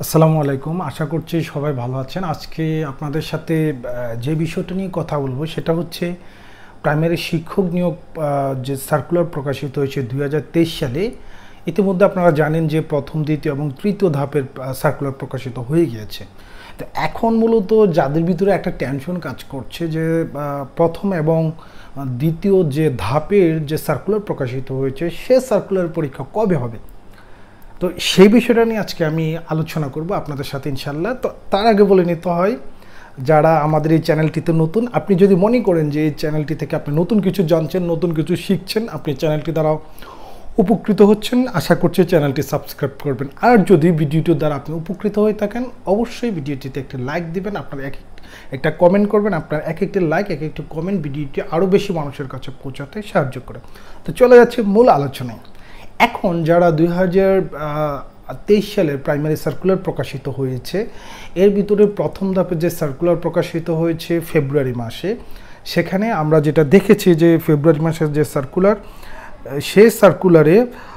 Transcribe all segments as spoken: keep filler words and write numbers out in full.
আসসালামু আলাইকুম। আশা করছি সবাই ভালো আছেন। আজকে আপনাদের সাথে যে বিষয়টা নিয়ে কথা বলবো সেটা হচ্ছে প্রাইমারি শিক্ষক নিয়োগ যে সার্কুলার প্রকাশিত হয়েছে দুই হাজার তেইশ সালে। ইতিমধ্যে আপনারা জানেন যে প্রথম, দ্বিতীয় এবং তৃতীয় ধাপের সার্কুলার প্রকাশিত হয়ে গিয়েছে। তো এখন মূলত যাদের ভিতরে একটা টেনশন কাজ করছে যে প্রথম এবং দ্বিতীয় যে ধাপের যে সার্কুলার প্রকাশিত হয়েছে সে সার্কুলার পরীক্ষা কবে হবে, তো সেই বিষয়টা নিয়ে আজকে আমি আলোচনা করব আপনাদের সাথে ইনশাল্লাহ। তো তার আগে বলে নিতে হয়, যারা আমাদের এই চ্যানেলটিতে নতুন, আপনি যদি মনে করেন যে এই চ্যানেলটি থেকে আপনি নতুন কিছু জানছেন, নতুন কিছু শিখছেন, আপনি চ্যানেলটি দ্বারা উপকৃত হচ্ছেন, আশা করছি চ্যানেলটি সাবস্ক্রাইব করবেন। আর যদি ভিডিওটির দ্বারা আপনি উপকৃত হয়ে থাকেন, অবশ্যই ভিডিওটিতে একটা লাইক দিবেন, আপনার এক একটা কমেন্ট করবেন। আপনার এক একটি লাইক, এক একটি কমেন্ট ভিডিওটি আরও বেশি মানুষের কাছে পৌঁছাতে সাহায্য করে। তো চলে যাচ্ছে মূল আলোচনায়। এখন যারা দুই হাজার তেইশ সালের প্রাইমারি সার্কুলার প্রকাশিত হয়েছে, এর ভিতরে প্রথম ধাপে যে সার্কুলার প্রকাশিত হয়েছে ফেব্রুয়ারি মাসে, সেখানে আমরা যেটা দেখেছি যে ফেব্রুয়ারি মাসের যে সার্কুলার, সেই সার্কুলারে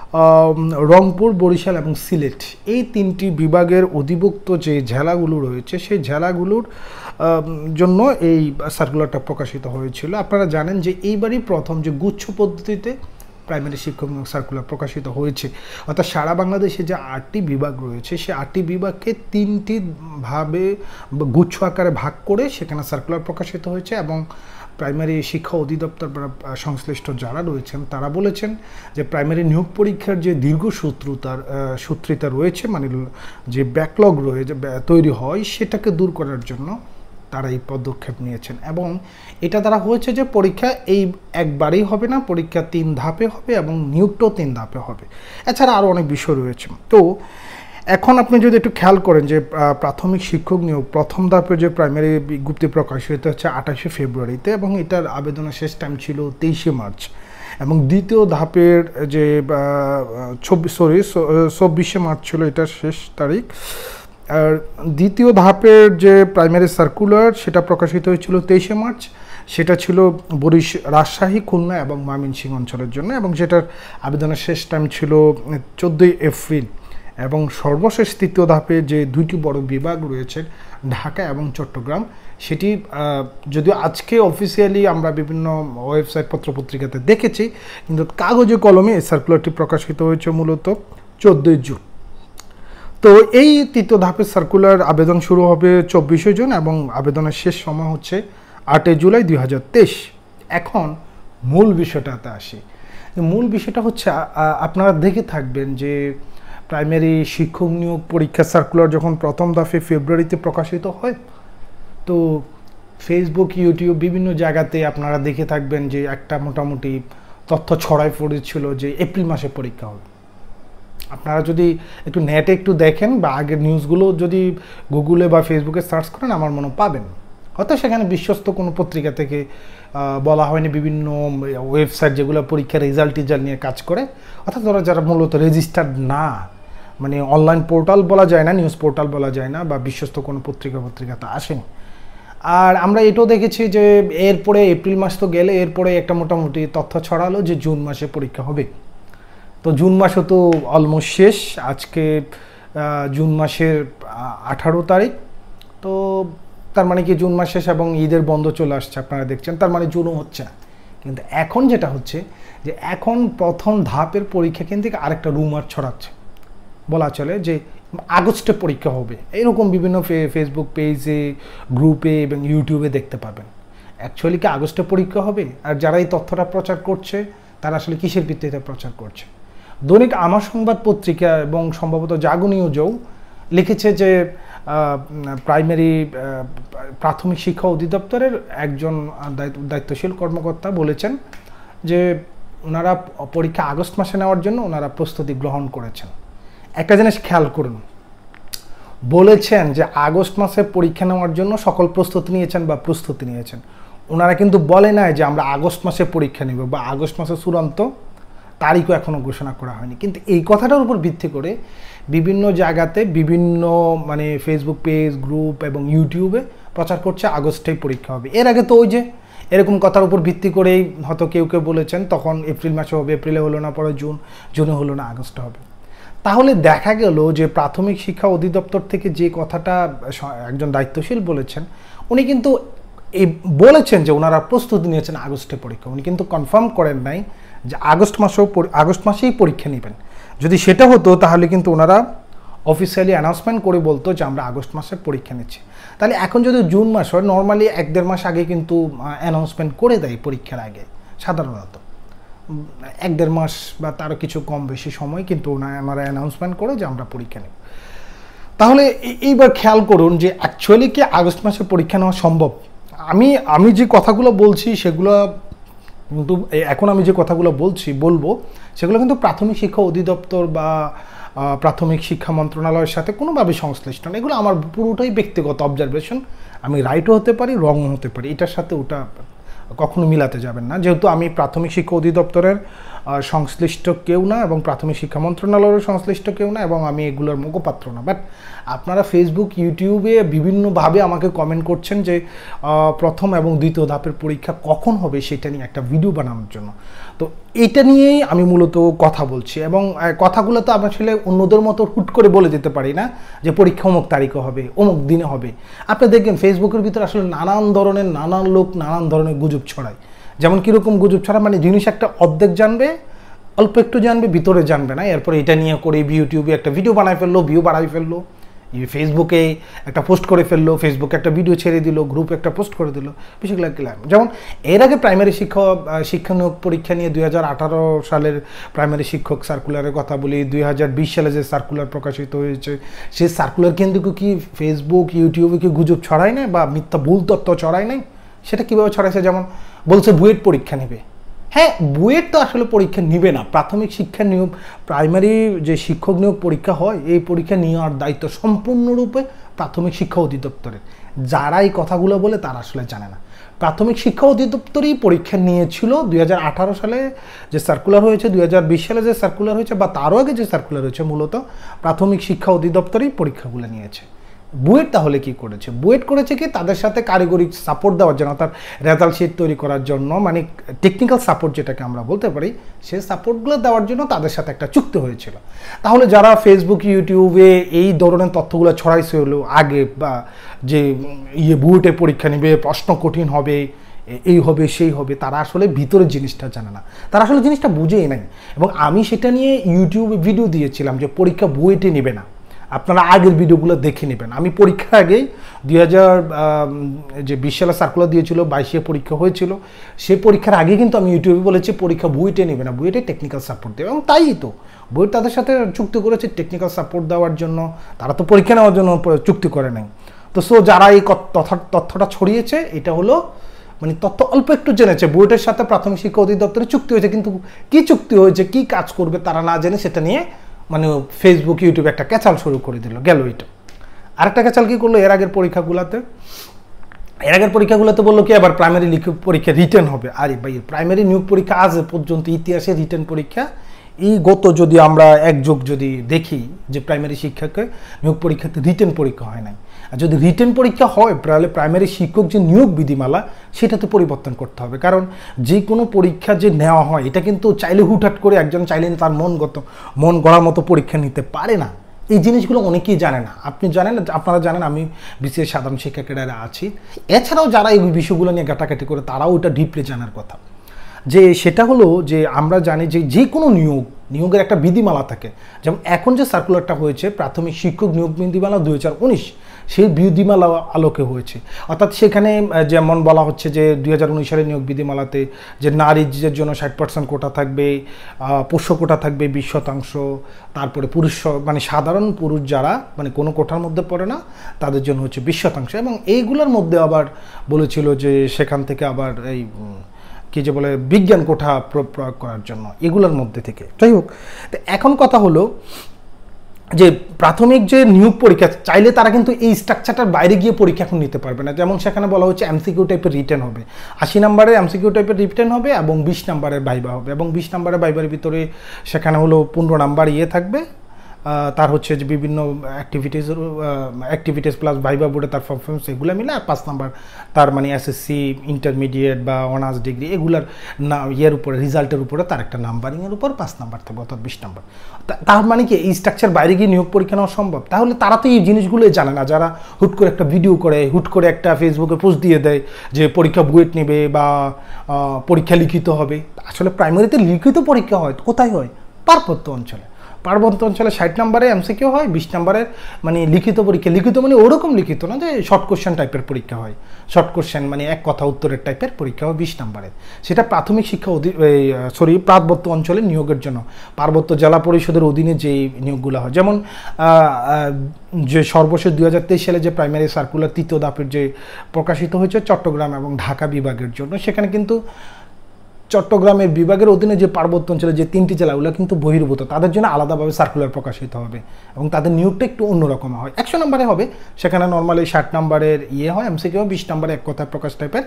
রংপুর, বরিশাল এবং সিলেট এই তিনটি বিভাগের অধিভুক্ত যে জেলাগুলো রয়েছে সেই জেলাগুলোর জন্য এই সার্কুলারটা প্রকাশিত হয়েছিল। আপনারা জানেন যে এইবারই প্রথম যে গুচ্ছ পদ্ধতিতে প্রাইমারি শিক্ষক নিয়োগ সার্কুলার প্রকাশিত হয়েছে, অর্থাৎ সারা বাংলাদেশে যে আটটি বিভাগ রয়েছে সেই আটটি বিভাগকে তিনটি ভাবে গুচ্ছ আকারে ভাগ করে সেখানে সার্কুলার প্রকাশিত হয়েছে। এবং প্রাইমারি শিক্ষা অধিদপ্তর বা সংশ্লিষ্ট যারা রয়েছেন তারা বলেছেন যে প্রাইমারি নিয়োগ পরীক্ষার যে দীর্ঘসূত্রতার সূত্রিতা রয়েছে, মানে যে ব্যাকলগ রয়েছে তৈরি হয়, সেটাকে দূর করার জন্য তারা এই পদক্ষেপ নিয়েছেন। এবং এটা দ্বারা হয়েছে যে পরীক্ষা এই একবারেই হবে না, পরীক্ষা তিন ধাপে হবে এবং নিয়োগটাও তিন ধাপে হবে। এছাড়া আরও অনেক বিষয় রয়েছে। তো এখন আপনি যদি একটু খেয়াল করেন যে প্রাথমিক শিক্ষক নিয়োগ প্রথম ধাপে যে প্রাইমারি বিজ্ঞপ্তি প্রকাশিত হচ্ছে আঠাশে ফেব্রুয়ারিতে এবং এটার আবেদনের শেষ টাইম ছিল তেইশে মার্চ, এবং দ্বিতীয় ধাপের যে চব্বিশ সরি চব্বিশে মার্চ ছিল এটার শেষ তারিখ। আর দ্বিতীয় ধাপের যে প্রাইমারি সার্কুলার সেটা প্রকাশিত হয়েছিল তেইশে মার্চ, সেটা ছিল বরিশ, রাজশাহী, খুলনা এবং ময়মনসিংহ অঞ্চলের জন্য, এবং যেটার আবেদনের শেষ টাইম ছিল চোদ্দোই এপ্রিল। এবং সর্বশেষ তৃতীয় ধাপে যে দুইটি বড় বিভাগ রয়েছে ঢাকা এবং চট্টগ্রাম, সেটি যদিও আজকে অফিসিয়ালি আমরা বিভিন্ন ওয়েবসাইট পত্রপত্রিকাতে দেখেছি, কিন্তু কাগজে কলমে এই সার্কুলারটি প্রকাশিত হয়েছে মূলত চোদ্দোই জুন। তো এই তৃতীয় ধাপের সার্কুলার আবেদন শুরু হবে চব্বিশে জুন এবং আবেদনের শেষ সময় হচ্ছে আটই জুলাই দুই হাজার তেইশ। এখন মূল বিষয়টাতে আসি। মূল বিষয়টা হচ্ছে আপনারা দেখে থাকবেন যে প্রাইমারি শিক্ষক নিয়োগ পরীক্ষা সার্কুলার যখন প্রথম ধাপে ফেব্রুয়ারিতে প্রকাশিত হয়, তো ফেসবুক, ইউটিউব বিভিন্ন জায়গাতে আপনারা দেখে থাকবেন যে একটা মোটামুটি তথ্য ছড়ায় পড়েছিল যে এপ্রিল মাসে পরীক্ষা হবে। আপনারা যদি একটু নেটে একটু দেখেন বা আগের নিউজগুলো যদি গুগলে বা ফেসবুকে সার্চ করেন, আমার মনে পাবেন। হয়তো সেখানে বিশ্বস্ত কোনো পত্রিকা থেকে বলা হয়নি, বিভিন্ন ওয়েবসাইট যেগুলো পরীক্ষার রেজাল্ট টিজাল্ট নিয়ে কাজ করে, অর্থাৎ ওরা যারা মূলত রেজিস্টার্ড না, মানে অনলাইন পোর্টাল বলা যায় না, নিউজ পোর্টাল বলা যায় না, বা বিশ্বস্ত কোনো পত্রিকা পত্রিকাতে আসেনি। আর আমরা এটাও দেখেছি যে এরপরে এপ্রিল মাস তো গেলে এরপরে একটা মোটামুটি তথ্য ছড়ালো যে জুন মাসে পরীক্ষা হবে। তো জুন মাসও তো অলমোস্ট শেষ, আজকে জুন মাসের আঠারো তারিখ। তো তার মানে কি জুন মাস শেষ এবং ঈদের বন্ধ চলে আসছে, আপনারা দেখছেন, তার মানে জুনও হচ্ছে না। কিন্তু এখন যেটা হচ্ছে যে এখন প্রথম ধাপের পরীক্ষা কিন্তু আরেকটা রুমার ছড়াচ্ছে, বলা চলে যে আগস্টে পরীক্ষা হবে, এরকম বিভিন্ন ফেসবুক পেজে, গ্রুপে এবং ইউটিউবে দেখতে পাবেন। অ্যাকচুয়ালি কি আগস্টে পরীক্ষা হবে? আর যারা এই তথ্যটা প্রচার করছে তারা আসলে কিসের ভিত্তিতে প্রচার করছে? দৈনিক আমার সংবাদ পত্রিকা এবং সম্ভবত জাগো নিউজও লিখেছে যে প্রাইমারি প্রাথমিক শিক্ষা অধিদপ্তরের একজন দায়িত্বশীল কর্মকর্তা বলেছেন যে ওনারা পরীক্ষা আগস্ট মাসে নেওয়ার জন্য ওনারা প্রস্তুতি গ্রহণ করেছেন। একটা জিনিস খেয়াল করুন, বলেছেন যে আগস্ট মাসে পরীক্ষা নেওয়ার জন্য সকল প্রস্তুতি নিয়েছেন বা প্রস্তুতি নিয়েছেন। ওনারা কিন্তু বলে নাই যে আমরা আগস্ট মাসে পরীক্ষা নেব বা আগস্ট মাসে চূড়ান্ত তারিখও এখনও ঘোষণা করা হয়নি। কিন্তু এই কথাটার উপর ভিত্তি করে বিভিন্ন জায়গাতে বিভিন্ন মানে ফেসবুক পেজ, গ্রুপ এবং ইউটিউবে প্রচার করছে আগস্টেই পরীক্ষা হবে। এর আগে তো ওই যে এরকম কথার উপর ভিত্তি করেই হয়তো কেউ কেউ বলেছেন তখন এপ্রিল মাসে হবে, এপ্রিলে হলো না, পরে জুন, জুনে হলো না, আগস্টে হবে। তাহলে দেখা গেল যে প্রাথমিক শিক্ষা অধিদপ্তর থেকে যে কথাটা একজন দায়িত্বশীল বলেছেন, উনি কিন্তু এই বলেছেন যে ওনারা প্রস্তুতি নিয়েছেন আগস্টে পরীক্ষা, উনি কিন্তু কনফার্ম করেন নাই যে আগস্ট মাসেও আগস্ট মাসেই পরীক্ষা নেবেন। যদি সেটা হতো তাহলে কিন্তু ওনারা অফিসিয়ালি অ্যানাউন্সমেন্ট করে বলতো যে আমরা আগস্ট মাসে পরীক্ষা নিচ্ছি। তাহলে এখন যদি জুন মাস হয়, নর্মালি এক দেড় মাস আগে কিন্তু অ্যানাউন্সমেন্ট করে দেয় পরীক্ষার আগে, সাধারণত এক দেড় মাস বা তারও কিছু কম বেশি সময় কিন্তু ওনারা অ্যানাউন্সমেন্ট করে যে আমরা পরীক্ষা নেব। তাহলে এইবার খেয়াল করুন যে অ্যাকচুয়ালি কি আগস্ট মাসে পরীক্ষা নেওয়া সম্ভব? আমি আমি যে কথাগুলো বলছি সেগুলো কিন্তু এখন আমি যে কথাগুলো বলছি বলবো সেগুলো কিন্তু প্রাথমিক শিক্ষা অধিদপ্তর বা প্রাথমিক শিক্ষা মন্ত্রণালয়ের সাথে কোনোভাবে সংশ্লিষ্ট না। এগুলো আমার পুরোটাই ব্যক্তিগত অবজারভেশন, আমি রাইটও হতে পারি রংও হতে পারি, এটার সাথে ওটা কখনো মিলাতে যাবেন না, যেহেতু আমি প্রাথমিক শিক্ষা অধিদপ্তরের সংশ্লিষ্ট কেউ না এবং প্রাথমিক শিক্ষা মন্ত্রণালয়ের সংশ্লিষ্ট কেউ না এবং আমি এগুলোর মুখপাত্র না। বাট আপনারা ফেসবুক ইউটিউবে বিভিন্নভাবে আমাকে কমেন্ট করছেন যে প্রথম এবং দ্বিতীয় ধাপের পরীক্ষা কখন হবে সেটা নিয়ে একটা ভিডিও বানানোর জন্য। তো এটা নিয়েই আমি মূলত কথা বলছি এবং কথাগুলো তো আমি আসলে অন্যদের মতো হুট করে বলে যেতে পারি না যে পরীক্ষা অমুক তারিখে হবে অমুক দিনে হবে। আপনি দেখবেন ফেসবুকের ভিতরে আসলে নানান ধরনের নানান লোক নানান ধরনের গুজব ছড়ায়। যেমন কীরকম গুজব ছড়া, মানে জিনিস একটা অর্ধেক জানবে, অল্প একটু জানবে, ভিতরে জানবে না, এরপরে এটা নিয়ে করে ইউটিউবে একটা ভিডিও বানায় ফেললো, ভিউ বাড়াই ফেললো, ফেসবুকে একটা পোস্ট করে ফেললো, ফেসবুকে একটা ভিডিও ছেড়ে দিল, গ্রুপে একটা পোস্ট করে দিল, বিষয়গুলো কিলাম। যেমন এর আগে প্রাইমারি শিক্ষা শিক্ষা নিয়োগ পরীক্ষা নিয়ে দুই হাজার আঠারো সালের প্রাইমারি শিক্ষক সার্কুলারের কথা বলি, দুই হাজার বিশ সালে যে সার্কুলার প্রকাশিত হয়েছে সেই সার্কুলার কিন্তু কি ফেসবুক ইউটিউবে কি গুজব ছড়ায় না বা মিথ্যা ভুল তথ্য ছড়ায় নাই? সেটা কীভাবে ছড়াইছে? যেমন বলছে বুয়েট পরীক্ষা নেবে। হ্যাঁ, বুয়েট তো আসলে পরীক্ষা নিবে না। প্রাথমিক শিক্ষা নিয়োগ প্রাইমারি যে শিক্ষক নিয়োগ পরীক্ষা হয় এই পরীক্ষা নেওয়ার দায়িত্ব সম্পূর্ণরূপে প্রাথমিক শিক্ষা অধিদপ্তরের। যারা এই কথাগুলো বলে তারা আসলে জানে না। প্রাথমিক শিক্ষা অধিদপ্তরই পরীক্ষা নিয়েছিল দুই হাজার আঠারো সালে যে সার্কুলার হয়েছে, দুই হাজার বিশ সালে যে সার্কুলার হয়েছে বা তারও আগে যে সার্কুলার হয়েছে, মূলত প্রাথমিক শিক্ষা অধিদপ্তরই পরীক্ষাগুলো নিয়েছে। বুয়েট তাহলে কি করেছে? বুয়েট করেছে কি তাদের সাথে কারিগরি সাপোর্ট দেওয়ার জন্য, অর্থাৎ রেজাল্ট শিট তৈরি করার জন্য, মানে টেকনিক্যাল সাপোর্ট যেটাকে আমরা বলতে পারি, সেই সাপোর্টগুলো দেওয়ার জন্য তাদের সাথে একটা চুক্তি হয়েছিল। তাহলে যারা ফেসবুক ইউটিউবে এই ধরনের তথ্যগুলো ছড়াইছে হলো আগে, বা যে ইয়ে বুয়েটে পরীক্ষা নেবে, প্রশ্ন কঠিন হবে, এই হবে সেই হবে, তারা আসলে ভিতরের জিনিসটা জানে না, তারা আসলে জিনিসটা বুঝেই নাই। এবং আমি সেটা নিয়ে ইউটিউবে ভিডিও দিয়েছিলাম যে পরীক্ষা বুয়েটে নেবে না, আপনারা আগের ভিডিওগুলো দেখে নেবেন। আমি পরীক্ষার আগেই দুই হাজার যে বিশ সালে সার্কুলার দিয়েছিল, বাইশে পরীক্ষা হয়েছিল, সে পরীক্ষার আগে কিন্তু আমি ইউটিউবে বলেছি পরীক্ষা বুয়েটে নেবে না, বুয়েটে টেকনিক্যাল সাপোর্ট দেবে। এবং তাই তো বুয়েট তাদের সাথে চুক্তি করেছে টেকনিক্যাল সাপোর্ট দেওয়ার জন্য, তারা তো পরীক্ষা নেওয়ার জন্য চুক্তি করে নাই। তো সো যারা এই তথ্যটা ছড়িয়েছে, এটা হলো মানে তথ্য অল্প একটু জেনেছে, বুয়েটের সাথে প্রাথমিক শিক্ষা অধিদপ্তরে চুক্তি হয়েছে, কিন্তু কি চুক্তি হয়েছে, কি কাজ করবে তারা না জেনে সেটা নিয়ে মানে ফেসবুক ইউটিউবে একটা ক্যাচাল শুরু করে দিল, গেল এটা। আরেকটা ক্যাচাল কি করলো, এর আগের পরীক্ষাগুলোতে এর আগের পরীক্ষাগুলোতে বললো কি আবার প্রাইমারি লিখিত পরীক্ষা রিটেন হবে। আরে ভাই, প্রাইমারি নিয়োগ পরীক্ষা আজ পর্যন্ত ইতিহাসে রিটেন পরীক্ষা এই গত যদি আমরা এক যুগ যদি দেখি যে প্রাইমারি শিক্ষাকে নিয়োগ পরীক্ষাতে রিটেন পরীক্ষা হয় নাই। আর যদি রিটেন পরীক্ষা হয় তাহলে প্রাইমারি শিক্ষক যে নিয়োগ বিধিমালা সেটাতে পরিবর্তন করতে হবে। কারণ যে কোনো পরীক্ষা যে নেওয়া হয় এটা কিন্তু চাইলে হুটহাট করে একজন চাইলে তার মনগত মন গড়ার মতো পরীক্ষা নিতে পারে না। এই জিনিসগুলো অনেকেই জানে না, আপনি জানেন, আপনারা জানেন, আমি বিসিএস সাধারণ শিক্ষা ক্যাডারে আছি। এছাড়াও যারা এই বিষয়গুলো নিয়ে ঘাটাঘাটি করে তারাও ওটা ডিপলি জানার কথা। যে সেটা হলো যে আমরা জানি যে যে কোনো নিয়োগ নিয়োগের একটা বিধিমালা থাকে। যেমন এখন যে সার্কুলারটা হয়েছে প্রাথমিক শিক্ষক নিয়োগ বিধিমালা দুই হাজার উনিশ, সেই বিধিমালা আলোকে হয়েছে। অর্থাৎ সেখানে যেমন বলা হচ্ছে যে দুই হাজার উনিশ সালের নিয়োগ বিধিমালাতে যে নারীদের জন্য ষাট পার্সেন্ট কোটা থাকবে, পোষ্য কোটা থাকবে বিশ শতাংশ, তারপরে পুরুষ মানে সাধারণ পুরুষ যারা মানে কোনো কোটার মধ্যে পড়ে না তাদের জন্য হচ্ছে বিশ শতাংশ। এবং এইগুলোর মধ্যে আবার বলেছিল যে সেখান থেকে আবার এই কি যে বলে বিজ্ঞান কোঠা প্রয়োগ করার জন্য, এগুলোর মধ্যে থেকে। যাই হোক, তো এখন কথা হলো যে প্রাথমিক যে নিয়োগ পরীক্ষা চাইলে তারা কিন্তু এই স্ট্রাকচারটার বাইরে গিয়ে পরীক্ষা এখন নিতে পারবে না। যেমন সেখানে বলা হচ্ছে এমসিকিউ টাইপের রিটেন হবে, আশি নম্বরের এমসিকিউ টাইপের রিটেন হবে এবং বিশ নম্বরের ভাইবা হবে। এবং বিশ নম্বরের ভাইবার ভিতরে সেখানে হলো পনেরো নাম্বার ইয়ে থাকবে, তার হচ্ছে যে বিভিন্ন অ্যাক্টিভিটিস অ্যাক্টিভিটিস প্লাস ভাইবা বোর্ডে তার পারফরমেন্স এগুলো মিলে, আর পাঁচ নাম্বার তার মানে এসএসসি, ইন্টারমিডিয়েট বা অনার্স ডিগ্রি এগুলার না ইয়ের উপরে রেজাল্টের উপরে তার একটা নাম্বারিংয়ের উপর পাঁচ নাম্বার থাকবে, অর্থাৎ বিশ নাম্বার। তার মানে কি এই স্ট্রাকচার বাইরে গিয়ে নিয়োগ পরীক্ষা নেওয়া সম্ভব? তাহলে তারা তো এই জিনিসগুলোই জানে না, যারা হুট করে একটা ভিডিও করে, হুট করে একটা ফেসবুকে পোস্ট দিয়ে দেয় যে পরীক্ষা বুয়েট নেবে বা পরীক্ষা লিখিত হবে। আসলে প্রাইমারিতে লিখিত পরীক্ষা হয় কোথায় হয়? পার্বত্য অঞ্চলে। পার্বত্য অঞ্চলে ষাট নম্বরে এমসিকিউ হয়, বিশ নম্বরের মানে লিখিত পরীক্ষা। লিখিত মানে ওরকম লিখিত না যে শর্ট কোশ্চেন টাইপের পরীক্ষা হয়, শর্ট কোশ্চেন মানে এক কথা উত্তরের টাইপের পরীক্ষা হয় বিশ নম্বরের। সেটা প্রাথমিক শিক্ষা সরি পার্বত্য অঞ্চলে নিয়োগের জন্য পার্বত্য জেলা পরিষদের অধীনে যে নিয়োগগুলো হয়। যেমন যে সর্বশেষ দুই হাজার তেইশ সালে যে প্রাইমারি সার্কুলার তৃতীয় ধাপের যে প্রকাশিত হয়েছে চট্টগ্রাম এবং ঢাকা বিভাগের জন্য, সেখানে কিন্তু চট্টগ্রামের বিভাগের অধীনে যে পার্বত্য অঞ্চলে যে তিনটি জেলাগুলো কিন্তু বহির্ভূত, তাদের জন্য আলাদাভাবে সার্কুলার প্রকাশিত হবে এবং তাদের নিয়োগটা একটু অন্যরকম হয়। একশো নম্বরে হবে, সেখানে নর্মালি ষাট নম্বরের ইয়ে হয় এমসিকিউ, বিশ নম্বরে এক কথা প্রকাশ টাইপের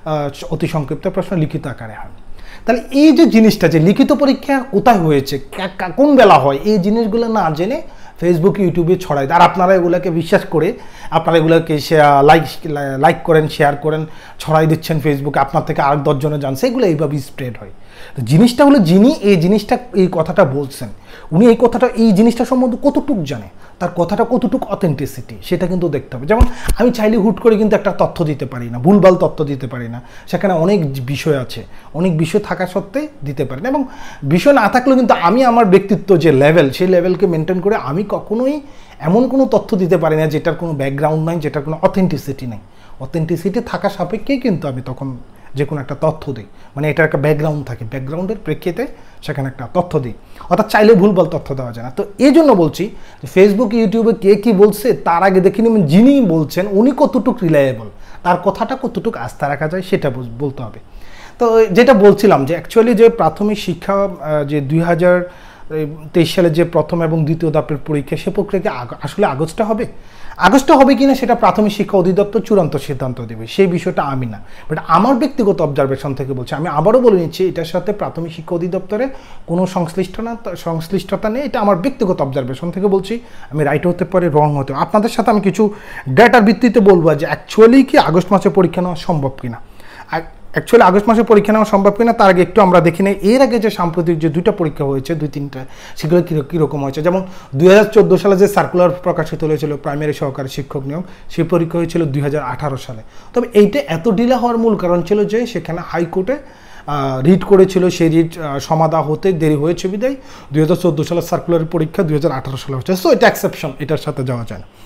অতি সংক্ষিপ্ত প্রশ্ন লিখিত আকারে হয়। তাহলে এই যে জিনিসটা যে লিখিত পরীক্ষা কোথায় হয়েছে, কোন বেলা হয়, এই জিনিসগুলো না জেনে ফেসবুক ইউটিউবে ছড়ায়, আর আপনারা এগুলোকে বিশ্বাস করে আপনারা এগুলোকে লাইক লাইক করেন, শেয়ার করেন, ছড়াই দিচ্ছেন ফেসবুকে, আপনার থেকে আর দশজনে জানছে, এগুলো এইভাবেই স্প্রেড হয়। তো জিনিসটা হলো যিনি এই জিনিসটা এই কথাটা বলছেন, উনি এই কথাটা এই জিনিসটা সম্বন্ধে কতটুক জানে, তার কথাটা কতটুক অথেন্টিসিটি সেটা কিন্তু দেখতে হবে। যেমন আমি চাইলে হুট করে কিন্তু একটা তথ্য দিতে পারি না, ভুলভাল তথ্য দিতে পারি না, সেখানে অনেক বিষয় আছে, অনেক বিষয় থাকা সত্ত্বে দিতে পারি না। এবং বিষয় না থাকলেও কিন্তু আমি আমার ব্যক্তিত্ব যে লেভেল, সেই লেভেলকে মেনটেন করে আমি কখনোই এমন কোনো তথ্য দিতে পারি না যেটার কোনো ব্যাকগ্রাউন্ড নাই, যেটার কোনো অথেন্টিসিটি নেই। অথেন্টিসিটি থাকা সাপেক্ষেই কিন্তু আমি তখন যে কোনো একটা তথ্য দিই, মানে এটার একটা ব্যাকগ্রাউন্ড থাকে, ব্যাকগ্রাউন্ডের প্রেক্ষিতে সেখানে একটা তথ্য দিই, অর্থাৎ চাইলে ভুলভাল তথ্য দেওয়া যায় না। তো এই জন্য বলছি ফেসবুক ইউটিউবে কে কী বলছে তার আগে দেখে নেবেন যিনি বলছেন উনি কতটুকু রিলায়েবল, তার কথাটা কতটুকু আস্থা রাখা যায় সেটা বলতে হবে। তো যেটা বলছিলাম যে অ্যাকচুয়ালি যে প্রাথমিক শিক্ষা যে দুই হাজার তেইশ সালে যে প্রথম এবং দ্বিতীয় ধাপের পরীক্ষা, সে প্রক্রিয়াকে আসলে আগস্টে হবে, আগস্টে হবে কিনা সেটা প্রাথমিক শিক্ষা অধিদপ্তর চূড়ান্ত সিদ্ধান্ত দেবে, সেই বিষয়টা আমি না। বাট আমার ব্যক্তিগত অবজারভেশন থেকে বলছি, আমি আবারও বলে নিচ্ছি এটার সাথে প্রাথমিক শিক্ষা অধিদপ্তরের কোনো সংশ্লিষ্টতা সংশ্লিষ্টতা নেই, এটা আমার ব্যক্তিগত অবজারভেশন থেকে বলছি। আমি রাইট হতে পারি, রং হতে, আপনাদের সাথে আমি কিছু ডেটার ভিত্তিতে বলবো যে অ্যাকচুয়ালি কি আগস্ট মাসে পরীক্ষা নেওয়া সম্ভব কিনা। অ্যাকচুয়ালি আগস্ট মাসে পরীক্ষা নেওয়া সম্ভব কিনা তার আগে একটু আমরা দেখি নেই এর আগে যে সাম্প্রতিক যে দুইটা পরীক্ষা হয়েছে, দুই তিনটা, সেগুলো কীরকম হয়েছে। যেমন দুই হাজার চোদ্দো সালে যে সার্কুলার প্রকাশিত হয়েছিল প্রাইমারি সহকারী শিক্ষক নিয়োগ, সেই পরীক্ষা হয়েছিল দুই হাজার আঠারো সালে। তবে এইটা এত ডিলে হওয়ার মূল কারণ ছিল যে সেখানে হাইকোর্টে রিট করেছিল, সেই রিট সমাধা হতে দেরি হয়েছে বিদায় দুই হাজার চোদ্দো সালের সার্কুলারের পরীক্ষা দুই হাজার আঠারো সালে হচ্ছে। সো এটা এক্সেপশন, এটার সাথে যাওয়া যায় না।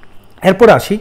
এরপরে আসি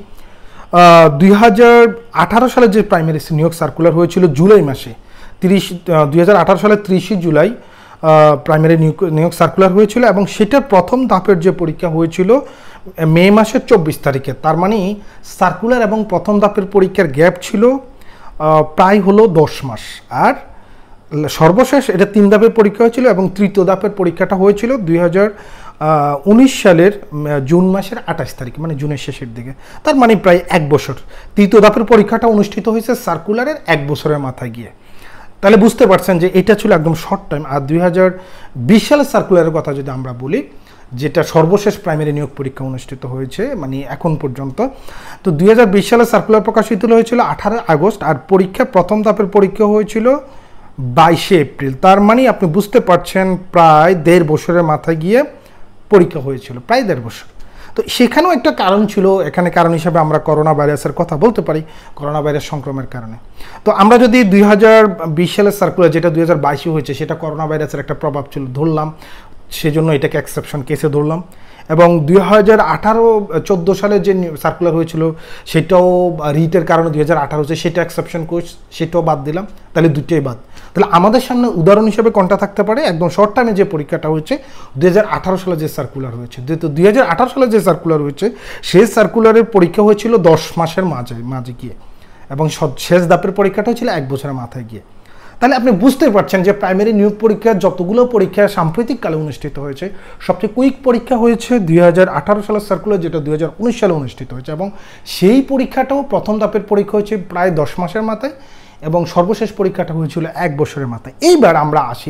দুই হাজার আঠারো সালে যে প্রাইমারি নিয়োগ সার্কুলার হয়েছিল জুলাই মাসে, তিরিশ দুই হাজার আঠারো সালের তিরিশে জুলাই প্রাইমারি নিয়োগ নিয়োগ সার্কুলার হয়েছিল এবং সেটার প্রথম ধাপের যে পরীক্ষা হয়েছিল মে মাসের চব্বিশ তারিখে। তার মানে সার্কুলার এবং প্রথম ধাপের পরীক্ষার গ্যাপ ছিল প্রায় হলো দশ মাস। আর সর্বশেষ এটা তিন ধাপের পরীক্ষা হয়েছিল এবং তৃতীয় ধাপের পরীক্ষাটা হয়েছিল দুই হাজার উনিশ সালের জুন মাসের আঠাশ তারিখ, মানে জুনের শেষের দিকে। তার মানে প্রায় এক বছর। তৃতীয় ধাপের পরীক্ষাটা অনুষ্ঠিত হয়েছে সার্কুলারের এক বছরের মাথায় গিয়ে। তাহলে বুঝতে পারছেন যে এটা ছিল একদম শর্ট টাইম। আর দুই হাজার বিশ সালের সার্কুলারের কথা যদি আমরা বলি, যেটা সর্বশেষ প্রাইমারি নিয়োগ পরীক্ষা অনুষ্ঠিত হয়েছে মানে এখন পর্যন্ত, তো দুই হাজার বিশ সালের সার্কুলার প্রকাশিত হয়েছিল আঠারো আগস্ট, আর পরীক্ষা প্রথম ধাপের পরীক্ষা হয়েছিল বাইশে এপ্রিল। তার মানে আপনি বুঝতে পারছেন প্রায় দেড় বছরের মাথায় গিয়ে পরীক্ষা হয়েছিল, প্রায় দেড় বছর। তো সেখানেও একটা কারণ ছিল, এখানে কারণ হিসাবে আমরা করোনা ভাইরাসের কথা বলতে পারি, করোনা ভাইরাস সংক্রমণের কারণে। তো আমরা যদি দুই হাজার বিশ সালের সার্কুলার যেটা দুই হাজার বাইশে হয়েছে সেটা করোনা ভাইরাসের একটা প্রভাব ছিল ধরলাম, সেজন্য এটাকে এক্সেপশন কেসে ধরলাম। এবং দুই হাজার আঠারো চোদ্দো সালে যে সার্কুলার হয়েছিল সেটাও রিটের কারণে দুই হাজার আঠারো হচ্ছে, সেটা এক্সেপশন কোর্স, সেটাও বাদ দিলাম, তাহলে দুটোই বাদ। তাহলে আমাদের সামনে উদাহরণ হিসেবে কোনটা থাকতে পারে, একদম শর্ট টাইমে যে পরীক্ষাটা হয়েছে দুই হাজার আঠারো সালে যে সার্কুলার হয়েছে। যেহেতু দুই হাজার আঠারো সালে যে সার্কুলার হয়েছে সেই সার্কুলারের পরীক্ষা হয়েছিল দশ মাসের মাঝে মাঝে গিয়ে, এবং শেষ ধাপের পরীক্ষাটা হয়েছিল এক বছরের মাথায় গিয়ে। তাহলে আপনি বুঝতে পারছেন যে প্রাইমারি নিয়োগ পরীক্ষার যতগুলো পরীক্ষা সাম্প্রতিককালে অনুষ্ঠিত হয়েছে, সবচেয়ে কুইক পরীক্ষা হয়েছে দুই হাজার আঠারো সালের সার্কুলার, যেটা দুই হাজার উনিশ সালে অনুষ্ঠিত হয়েছে, এবং সেই পরীক্ষাটাও প্রথম ধাপের পরীক্ষা হয়েছে প্রায় দশ মাসের মাথায় এবং সর্বশেষ পরীক্ষাটা হয়েছিল এক বছরের মাথায়। এইবার আমরা আসি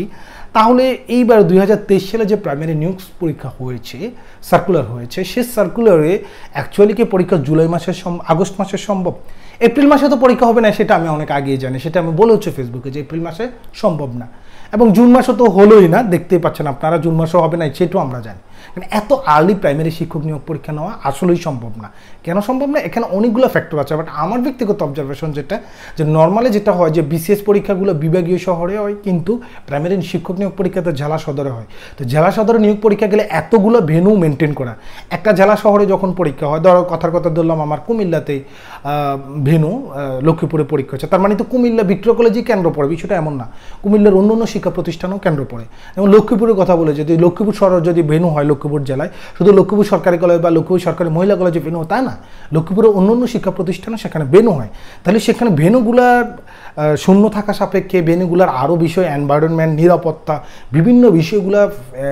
তাহলে এইবার দুই হাজার তেইশ সালে যে প্রাইমারি নিয়োগ পরীক্ষা হয়েছে, সার্কুলার হয়েছে, সে সার্কুলারে অ্যাকচুয়ালি কি পরীক্ষা জুলাই মাসের আগস্ট মাসে সম্ভব? এপ্রিল মাসে তো পরীক্ষা হবে না, সেটা আমি অনেক আগেই জানি, সেটা আমি বলে হচ্ছে ফেসবুকে যে এপ্রিল মাসে সম্ভব না, এবং জুন মাসে তো হলোই না, দেখতেই পাচ্ছেন আপনারা, জুন মাসেও হবে না সেটাও আমরা জানি। মানে এত আর্লি প্রাইমারি শিক্ষক নিয়োগ পরীক্ষা নেওয়া আসলেই সম্ভব না। কেন সম্ভব না? এখানে অনেকগুলো ফ্যাক্টর আছে, বাট আমার ব্যক্তিগত অবজারভেশন যেটা, যে নর্মালি যেটা হয় যে বিসিএস পরীক্ষাগুলো বিভাগীয় শহরে হয়, কিন্তু প্রাইমারি শিক্ষক নিয়োগ পরীক্ষাতে জেলা সদরে হয়। তো জেলা সদরে নিয়োগ পরীক্ষা গেলে এতগুলো ভেন্যু মেনটেন করা, একটা জেলা শহরে যখন পরীক্ষা হয়, ধরো কথার কথা ধরলাম আমার কুমিল্লাতে ভেন্যু, লক্ষ্মীপুরে পরীক্ষা হচ্ছে, তার মানে তো কুমিল্লা ভিক্টোরিয়া কলেজই কেন্দ্র পড়ে, বিষয়টা এমন না, কুমিল্লার অন্য অন্য শিক্ষা প্রতিষ্ঠানও কেন্দ্র পড়ে। এবং লক্ষ্মীপুরের কথা বলে, যদি লক্ষ্মীপুর শহর যদি ভেন্যু হয় লক্ষ্মীপুর জেলায়, শুধু লক্ষ্মীপুর সরকারি কলেজ বা লক্ষ্মীপুর সরকারি মহিলা কলেজে ভেন্যু তাই না, লক্ষ্মীপুরের অন্য অন্য শিক্ষা প্রতিষ্ঠানে সেখানে ভেন্যু হয়। তাহলে সেখানে ভেন্যুগুলার শূন্য থাকা সাপেক্ষে ভেন্যুগুলার আরও বিষয়, এনভায়রনমেন্ট, নিরাপত্তা, বিভিন্ন বিষয়গুলো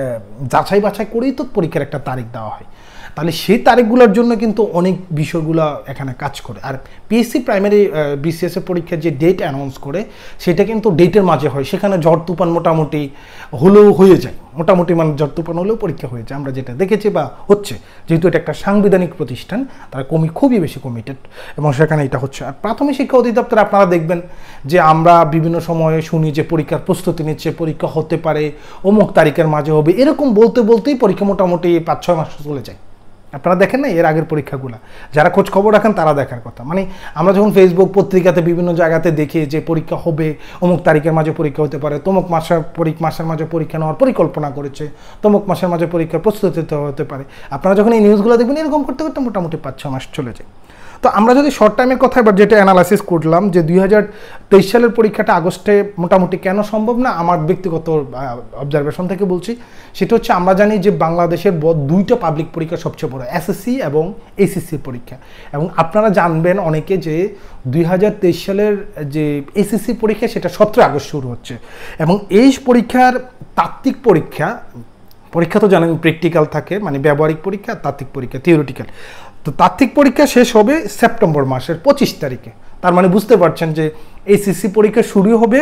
যাচাই বাছাই করেই তো পরীক্ষার একটা তারিখ দেওয়া হয়। তাহলে সেই তারিখগুলোর জন্য কিন্তু অনেক বিষয়গুলো এখানে কাজ করে। আর পিএসসি প্রাইমারি বিসিএস এর পরীক্ষার যে ডেট অ্যানাউন্স করে, সেটা কিন্তু ডেটের মাঝে হয়, সেখানে ঝড় তুফান মোটামুটি হলেও হয়ে যায়, মোটামুটি মানে ঝড় তুফান হলেও পরীক্ষা হয়ে যায়, আমরা যেটা দেখেছি বা হচ্ছে, যেহেতু এটা একটা সাংবিধানিক প্রতিষ্ঠান, তারা কমি খুবই বেশি কমিটেড, এবং সেখানে এটা হচ্ছে। আর প্রাথমিক শিক্ষা অধিদপ্তর আপনারা দেখবেন যে আমরা বিভিন্ন সময়ে শুনি যে পরীক্ষার প্রস্তুতি নিচ্ছে, পরীক্ষা হতে পারে অমুক তারিখের মাঝে হবে, এরকম বলতে বলতেই পরীক্ষা মোটামুটি পাঁচ ছয় মাস চলে যায়। আপনারা দেখেন না এর আগের পরীক্ষাগুলো, যারা খোঁজ খবর রাখেন তারা দেখার কথা। মানে আমরা যখন ফেসবুক পত্রিকাতে বিভিন্ন জায়গাতে দেখি যে পরীক্ষা হবে, অমুক তারিখের মাঝে পরীক্ষা হতে পারে, তমুক মাসের পরীক্ষা মাসের মাঝে পরীক্ষা নেওয়ার পরিকল্পনা করেছে, তমুক মাসের মাঝে পরীক্ষার প্রস্তুতি হতে পারে, আপনারা যখন এই নিউজগুলো দেখবেন এরকম করতে করতে মোটামুটি পাঁচ ছ মাস চলে যায়। তো আমরা যদি শর্ট টাইমের কথা এবার যেটা অ্যানালাইসিস করলাম, যে দুই হাজার তেইশ সালের পরীক্ষাটা আগস্টে মোটামুটি কেন সম্ভব না, আমার ব্যক্তিগত অবজারভেশন থেকে বলছি, সেটা হচ্ছে আমরা জানি যে বাংলাদেশের দুইটা পাবলিক পরীক্ষা সবচেয়ে বড়, এসএসসি এবং এইচএসসি পরীক্ষা। এবং আপনারা জানবেন অনেকে যে দুই হাজার তেইশ সালের যে এইচএসসি পরীক্ষা সেটা সতেরো আগস্ট শুরু হচ্ছে, এবং এই পরীক্ষার তাত্ত্বিক পরীক্ষা, পরীক্ষা তো জানেন প্র্যাকটিক্যাল থাকে, মানে ব্যবহারিক পরীক্ষা, তাত্ত্বিক পরীক্ষা, থিওরিটিক্যাল। তো তাত্ত্বিক পরীক্ষা শেষ হবে সেপ্টেম্বর মাসের পঁচিশ তারিখে, তার মানে বুঝতে পারছেন যে এইচএসসি পরীক্ষা শুরু হবে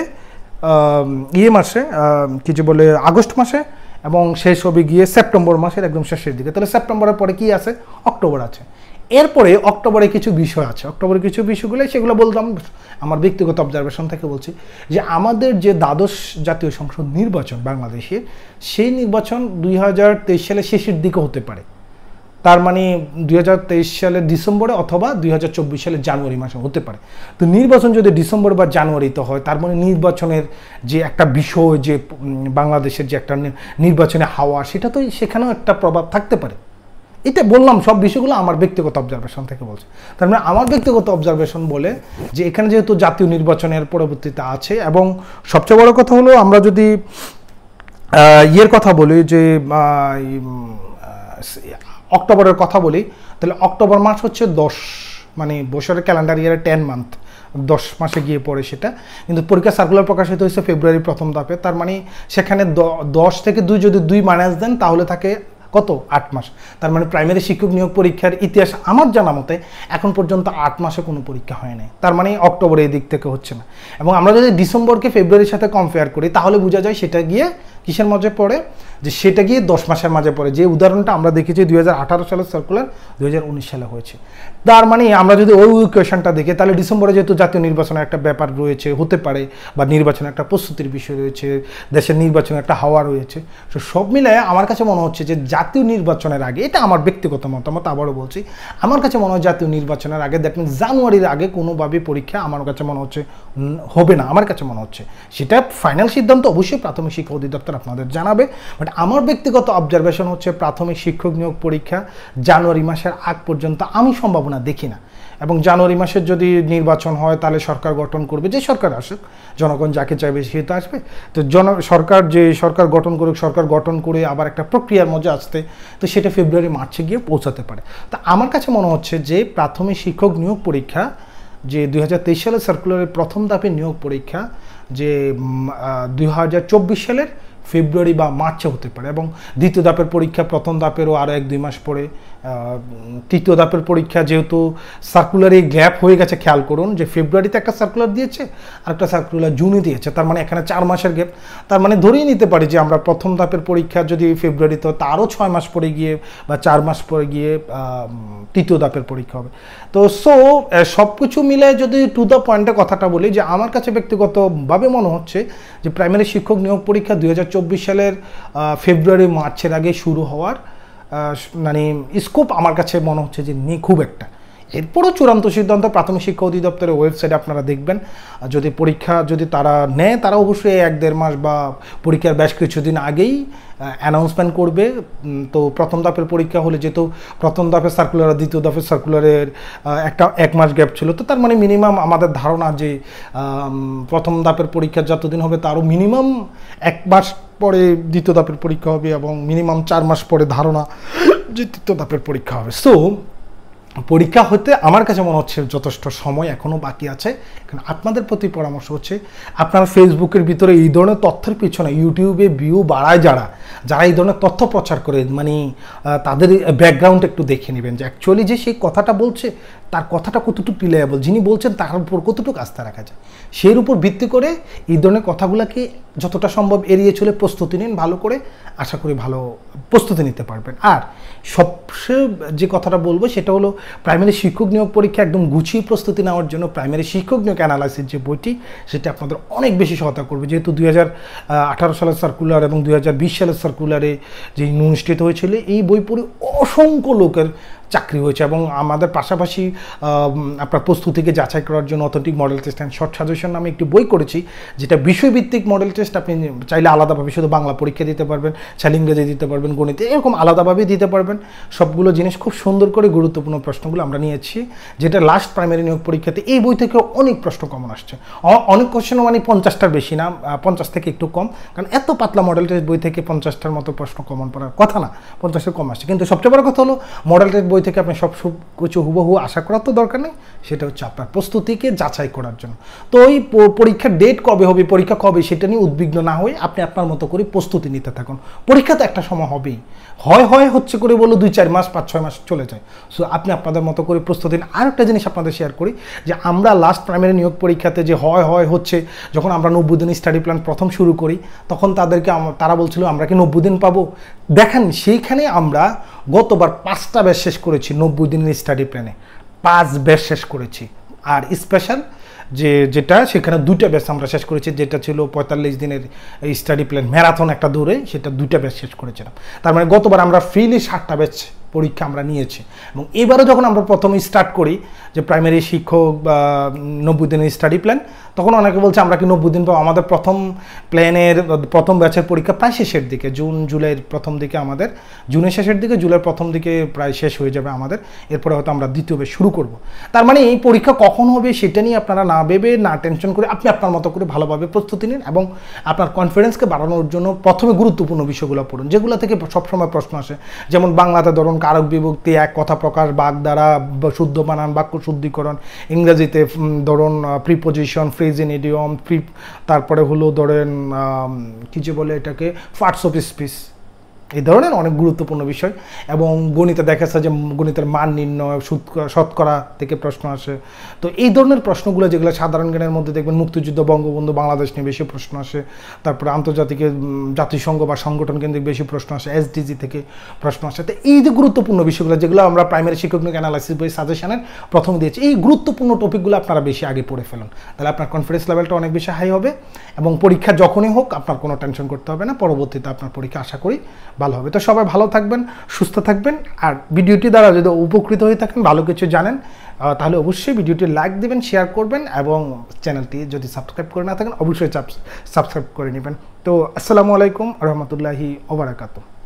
ইয়ে মাসে, কি যে বলে আগস্ট মাসে, এবং শেষ হবে গিয়ে সেপ্টেম্বর মাসের একদম শেষের দিকে। তাহলে সেপ্টেম্বরের পরে কি আছে? অক্টোবর আছে। এরপরে অক্টোবরে কিছু বিষয় আছে, অক্টোবরে কিছু বিষয়গুলো সেগুলো বললাম, আমার ব্যক্তিগত অবজারভেশন থেকে বলছি যে আমাদের যে দ্বাদশ জাতীয় সংসদ নির্বাচন বাংলাদেশের, সেই নির্বাচন দুই হাজার তেইশ সালের শেষের দিকে হতে পারে, তার মানে দুই হাজার তেইশ সালের ডিসেম্বরে অথবা দুই হাজার চব্বিশ সালের জানুয়ারি মাসে হতে পারে। তো নির্বাচন যদি ডিসেম্বর বা জানুয়ারিতে হয়, তার মানে নির্বাচনের যে একটা বিষয়, যে বাংলাদেশের যে একটা নির্বাচনে হাওয়া, সেটা তো সেখানেও একটা প্রভাব থাকতে পারে। এটা বললাম, সব বিষয়গুলো আমার ব্যক্তিগত অবজারভেশন থেকে বলছে। তার মানে আমার ব্যক্তিগত অবজারভেশন বলে যে এখানে যেহেতু জাতীয় নির্বাচনের পরবর্তীতে আছে, এবং সবচেয়ে বড় কথা হলো আমরা যদি ইয়ের কথা বলি, যে অক্টোবরের কথা বলি, তাহলে অক্টোবর মাস হচ্ছে দশ, মানে বছরের ক্যালেন্ডার ইয়ারে টেন মান্থ, দশ মাসে গিয়ে পড়ে সেটা। কিন্তু পরীক্ষা সার্কুলার প্রকাশিত হয়েছে ফেব্রুয়ারি প্রথম ধাপে, তার মানে সেখানে দশ থেকে দুই যদি দুই মাইনাস দেন তাহলে থাকে কত? আট মাস। তার মানে প্রাইমারি শিক্ষক নিয়োগ পরীক্ষার ইতিহাস আমার জানা মতে এখন পর্যন্ত আট মাসে কোনো পরীক্ষা হয় নাই, তার মানে অক্টোবরে এই দিক থেকে হচ্ছে না। এবং আমরা যদি ডিসেম্বরকে ফেব্রুয়ারির সাথে কম্পেয়ার করি, তাহলে বোঝা যায় সেটা গিয়ে কিসের মাঝে পড়ে, যে সেটা গিয়ে দশ মাসের মাঝে পড়ে। যে উদাহরণটা আমরা দেখেছি দুই হাজার আঠারো সালের সার্কুলার দুই হাজার উনিশ সালে হয়েছে, তার মানে আমরা যদি ওই ইকুয়েশনটা দেখি, তাহলে ডিসেম্বরে যেহেতু জাতীয় নির্বাচনের একটা ব্যাপার রয়েছে, হতে পারে, বা নির্বাচনের একটা প্রস্তুতির বিষয় রয়েছে, দেশের নির্বাচনের একটা হাওয়া রয়েছে, তো সব মিলায় আমার কাছে মনে হচ্ছে যে জাতীয় নির্বাচনের আগে, এটা আমার ব্যক্তিগত মতামত, আবারও বলছি, আমার কাছে মনে হয় জাতীয় নির্বাচনের আগে, দ্যাট মিনস জানুয়ারির আগে কোনোভাবে পরীক্ষা আমার কাছে মনে হচ্ছে হবে না। আমার কাছে মনে হচ্ছে সেটা ফাইনাল সিদ্ধান্ত অবশ্যই প্রাথমিক শিক্ষা অধিদপ্তর আপনাদের জানাবে, বাট আমার ব্যক্তিগত অবজারভেশন হচ্ছে প্রাথমিক শিক্ষক নিয়োগ পরীক্ষা জানুয়ারি মাসের আগ পর্যন্ত আমি সম্ভাবনা দেখি না। এবং জানুয়ারি মাসের যদি নির্বাচন হয়, তাহলে সরকার গঠন করবে, যে সরকার আসুক, জনগণ যাকে চাইবে সে তো আসবে। তো জন সরকার যে সরকার গঠন করুক, সরকার গঠন করে আবার একটা প্রক্রিয়ার মধ্যে আসতে, তো সেটা ফেব্রুয়ারি মার্চে গিয়ে পৌঁছাতে পারে। তা আমার কাছে মনে হচ্ছে যে প্রাথমিক শিক্ষক নিয়োগ পরীক্ষা, যে দুই হাজার তেইশ সালের সার্কুলারের প্রথম ধাপের নিয়োগ পরীক্ষা, যে দুই হাজার চব্বিশ সালের ফেব্রুয়ারি বা মার্চে হতে পারে, এবং দ্বিতীয় ধাপের পরীক্ষা প্রথম ধাপেরও আরও এক দুই মাস পরে, তৃতীয় ধাপের পরীক্ষা যেহেতু সার্কুলারে গ্যাপ হয়ে গেছে, খেয়াল করুন যে ফেব্রুয়ারিতে একটা সার্কুলার দিয়েছে আর একটা সার্কুলার জুনে দিয়েছে, তার মানে এখানে চার মাসের গ্যাপ। তার মানে ধরেই নিতে পারি যে আমরা প্রথম ধাপের পরীক্ষা যদি ফেব্রুয়ারিতে হয় তারও ছয় মাস পরে গিয়ে বা চার মাস পরে গিয়ে তৃতীয় ধাপের পরীক্ষা হবে। তো সো সব কিছু মিলে যদি টু দ্য পয়েন্টে কথাটা বলি, যে আমার কাছে ব্যক্তিগতভাবে মনে হচ্ছে যে প্রাইমারি শিক্ষক নিয়োগ পরীক্ষা দুই হাজার চব্বিশ সালের ফেব্রুয়ারি মার্চের আগে শুরু হওয়ার মানে স্কোপ আমার কাছে মনে হচ্ছে যে নেই খুব একটা। এরপরও চূড়ান্ত সিদ্ধান্ত প্রাথমিক শিক্ষা অধিদপ্তরের ওয়েবসাইটে আপনারা দেখবেন, যদি পরীক্ষা যদি তারা নেয় তারা অবশ্যই এক দেড় মাস বা পরীক্ষার বেশ কিছুদিন আগেই অ্যানাউন্সমেন্ট করবে। তো প্রথম ধাপের পরীক্ষা হলে যেহেতু প্রথম ধাপের সার্কুলার আর দ্বিতীয় ধাপের সার্কুলারের একটা এক মাস গ্যাপ ছিল, তো তার মানে মিনিমাম আমাদের ধারণা যে প্রথম ধাপের পরীক্ষা যতদিন হবে তারও মিনিমাম এক মাস পরে দ্বিতীয় ধাপের পরীক্ষা হবে এবং মিনিমাম চার মাস পরে ধারণা যে তৃতীয় ধাপের পরীক্ষা হবে। সো পরীক্ষা হতে আমার কাছে মনে হচ্ছে যথেষ্ট সময় এখনও বাকি আছে। কারণ আপনাদের প্রতি পরামর্শ হচ্ছে আপনারা ফেসবুকের ভিতরে এই ধরনের তথ্যের পিছনে ইউটিউবে ভিউ বাড়ায় যারা যারা এই ধরনের তথ্য প্রচার করে, মানে তাদের ব্যাকগ্রাউন্ড একটু দেখে নেবেন যে অ্যাকচুয়ালি যে সেই কথাটা বলছে তার কথাটা কতটুকু রিলায়েবল, যিনি বলছেন তার উপর কতটুকু আস্থা রাখা যায়, সেই উপর ভিত্তি করে এই ধরনের কথাগুলোকে যতটা সম্ভব এড়িয়ে চলে প্রস্তুতি নিন ভালো করে, আশা করি ভালো প্রস্তুতি নিতে পারবেন। আর সবচেয়ে যে কথাটা বলবো সেটা হলো প্রাইমারি শিক্ষক নিয়োগ পরীক্ষা একদম গুছিয়ে প্রস্তুতি নেওয়ার জন্য প্রাইমারি শিক্ষক নিয়োগ অ্যানালাইসিস যে বইটি সেটা আপনাদের অনেক বেশি সহায়তা করবে। যেহেতু দুই হাজার আঠারো সালের সার্কুলার এবং দুই হাজার বিশ সালের সার্কুলারে যে অনুষ্ঠিত হয়েছিল এই বই পড়ে অসংখ্য লোকের চাকরি হয়েছে, এবং আমাদের পাশাপাশি আপনার প্রস্তুতিকে যাচাই করার জন্য authentic model test and short suggestion নামে একটি বই করেছি, যেটা বিষয়ভিত্তিক মডেল টেস্ট। আপনি চাইলে আলাদাভাবে শুধু বাংলা পরীক্ষা দিতে পারবেন, চাইলে ইংরেজি দিতে পারবেন, গণিতে এরকম আলাদাভাবে দিতে পারবেন। সবগুলো জিনিস খুব সুন্দর করে গুরুত্বপূর্ণ প্রশ্নগুলো আমরা নিয়েছি, যেটা লাস্ট প্রাইমারি নিয়োগ পরীক্ষাতে এই বই থেকে অনেক প্রশ্ন কমন আসছে। অনেক কোশ্চেনও মানে পঞ্চাশটার বেশি না, পঞ্চাশ থেকে একটু কম, কারণ এত পাতলা মডেল টেস্ট বই থেকে পঞ্চাশটার মতো প্রশ্ন কমন পড়ার কথা না, পঞ্চাশের কম আসছে। কিন্তু সবচেয়ে বড় কথা হলো মডেল টেস্ট বই থেকে আপনি সব সব কিছু হুবহু আশা করার তো দরকার নেই, সেটা হচ্ছে আপনার প্রস্তুতিকে যাচাই করার জন্য। তো ওই পরীক্ষার ডেট কবে হবে, পরীক্ষা কবে, সেটা নিয়ে উদ্বিগ্ন না হয়ে আপনি আপনার মতো করে প্রস্তুতি নিতে থাকুন। পরীক্ষা তো একটা সময় হবেই, হয় হয় হচ্ছে করে বলো দুই চার মাস পাঁচ ছয় মাস চলে যায়। সো আপনি আপনাদের মতো করে প্রস্তুতি নিন। আর একটা জিনিস আপনাদের শেয়ার করি, যে আমরা লাস্ট প্রাইমারি নিয়োগ পরীক্ষাতে যে হয় হয় হচ্ছে, যখন আমরা নব্বই দিন স্টাডি প্ল্যান প্রথম শুরু করি তখন তাদেরকে তারা বলছিল আমরা কি নব্বই দিন পাবো। দেখেন সেইখানে আমরা গতবার পাঁচটা ব্যাচ শেষ করেছি নব্বই দিনের স্টাডি প্ল্যানে, পাঁচ ব্যাচ শেষ করেছি। আর স্পেশাল যে যেটা সেখানে দুইটা ব্যাচ আমরা শেষ করেছি, যেটা ছিল পঁয়তাল্লিশ দিনের স্টাডি প্ল্যান ম্যারাথন একটা দৌড়ে, সেটা দুইটা ব্যাচ শেষ করেছিলাম। তার মানে গতবার আমরা ফ্রিলি ষাটটা ব্যাচ পরীক্ষা আমরা নিয়েছি। এবং এবারও যখন আমরা প্রথমে স্টার্ট করি যে প্রাইমারি শিক্ষক বা নব্বই দিনের স্টাডি প্ল্যান, তখন অনেকে বলছে আমরা কি নব্বই দিন পাবো। আমাদের প্রথম প্ল্যানের প্রথম ব্যাচের পরীক্ষা প্রায় শেষের দিকে, জুন জুলাইয়ের প্রথম দিকে, আমাদের জুনের শেষের দিকে জুলাইয়ের প্রথম দিকে প্রায় শেষ হয়ে যাবে আমাদের। এরপরে হয়তো আমরা দ্বিতীয় ব্যাচ শুরু করব। তার মানে এই পরীক্ষা কখন হবে সেটা নিয়ে আপনারা না ভেবে না টেনশন করে আপনি আপনার মতো করে ভালোভাবে প্রস্তুতি নিন, এবং আপনার কনফিডেন্সকে বাড়ানোর জন্য প্রথমে গুরুত্বপূর্ণ বিষয়গুলো পড়ুন, যেগুলো থেকে সবসময় প্রশ্ন আসে। যেমন বাংলাতে ধরুন কারক বিভক্তি, এক কথা প্রকাশ, বাগধারা, শুদ্ধ বানান, বাক্য শুদ্ধিকরণ। ইংরেজিতে ধরুন preposition, phrase in idiom, pre তারপরে হলো ধরেন কী যে বলে এটাকে পার্টস অফ স্পিচ, এই ধরনের অনেক গুরুত্বপূর্ণ বিষয়। এবং গণিতে দেখা যাচ্ছে যে গণিতের মান নির্ণয়, শতকরা থেকে প্রশ্ন আসে। তো এই ধরনের প্রশ্নগুলো যেগুলো সাধারণ জ্ঞানের মধ্যে দেখবেন, মুক্তিযুদ্ধ, বঙ্গবন্ধু, বাংলাদেশ নিয়ে বেশি প্রশ্ন আসে। তারপরে আন্তর্জাতিক জাতিসংঘ বা সংগঠন কেন্দ্রিক বেশি প্রশ্ন আসে, এসডিজি থেকে প্রশ্ন আসে। তো এই যে গুরুত্বপূর্ণ বিষয়গুলো যেগুলো আমরা প্রাইমারি শিক্ষক নিয়োগ অ্যানালাইসিস বই সাজেশনের প্রথম দিয়েছি, এই গুরুত্বপূর্ণ টপিকগুলো আপনারা বেশি আগে পড়ে ফেলুন, তাহলে আপনার কনফিডেন্স লেভেলটা অনেক বেশি হাই হবে। এবং পরীক্ষা যখনই হোক আপনার কোনো টেনশন করতে হবে না, পরবর্তীতে আপনার পরীক্ষা আশা করি ভালো হবে। তো সবাই ভালো থাকবেন, সুস্থ থাকবেন। আর ভিডিওটি দ্বারা যদি উপকৃত হয়ে থাকেন, ভালো কিছু জানেন, তাহলে অবশ্যই ভিডিওটি লাইক দেবেন, শেয়ার করবেন, এবং চ্যানেলটি যদি সাবস্ক্রাইব করে না থাকেন অবশ্যই সাবস্ক্রাইব করে নেবেন। তো আসসালামু আলাইকুম রহমতুল্লাহি ওয়া বারাকাতুহু।